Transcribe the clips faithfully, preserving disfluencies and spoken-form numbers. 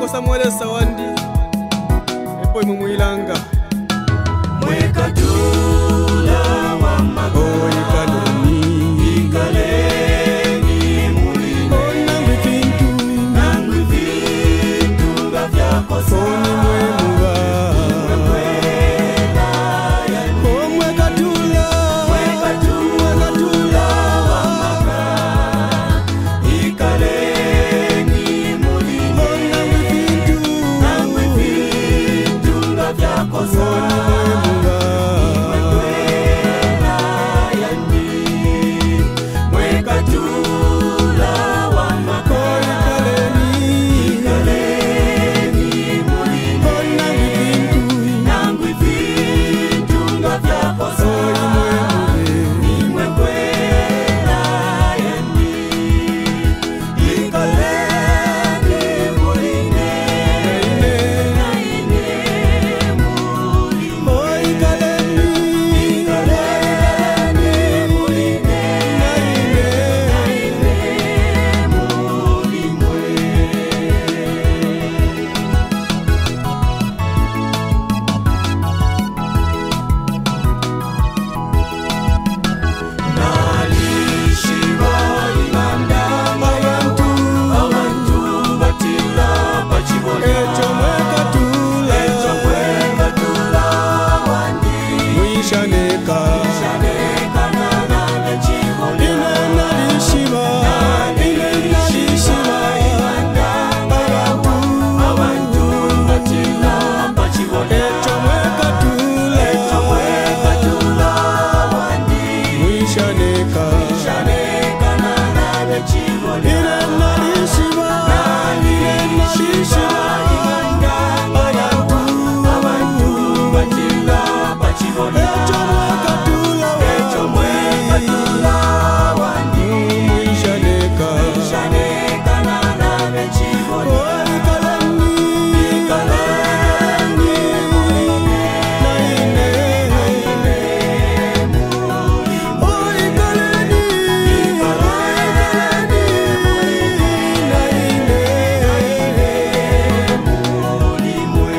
Samuel Sawandi epo imumwilanga Mwekatula wa maka oh ikaleni ikaleni mulinde oh nangwi kintu nangwi vitu nga vyakosa oh ni mwemuga mwela yani oh mwekatula Mwekatula wa maka ikaleni mulinde oh nangwi kintu nangwi vitu nga vyakosa oh ni mwemuga Mwekatula wa maka oh ikaleni ikaleni mulinde oh nangwi kintu nangwi vitu nga vyakosa oh ni mwemuge nimwe kwela yani ikaleni mulinde naine mulinde oh ikaleni ikaleni mulinde naine mulimwe nalishiba imandama abantu abantu batila bachibonya echo mwekatula echo mwekatula wandi mwishaneka shanekana nane chibonya ine nalishiba ine nalishiba imandama abantu batila bachibonya echo mwekatula echo mwekatula wandi mwishaneka shanekana nane chibonya ine nalishiba ine nalishiba abantu abantu batila bachibonya echo mwekatula echo mwekatula wandi mwishaneka shanekana nane chibonya oh ikaleni ikaleni mulinde naine oh ikaleni ikaleni mulinde naine mulimwe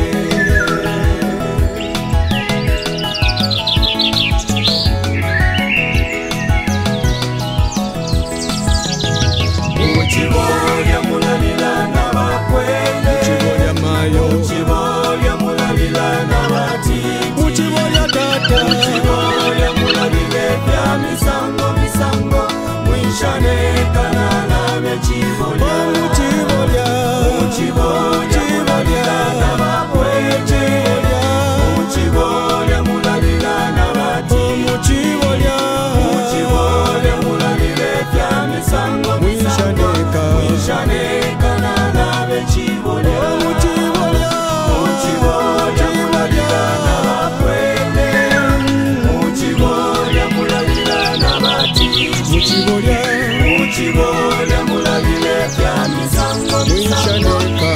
Uchibolya mulalila n'abakwende Uchibolya mayo Uchibolya mulalila n'abatiti Uchibolya tata Uchibolya mulalile bya misango misango Mwishanekana nabe chibolya oh uchibolya Uchibolya mulalila n'abakwende Uchibolya mulalila n'abatiti uchibolya Uchibolya mulalile bya misango misango mwishaneka Mwishanekana nabe chibolya uchibolya Uchibolya mulalila n'abakwende Uchibolya mulalila n'abatiti uchibolya Uchibolya mulalile bya misango misango mwishaneka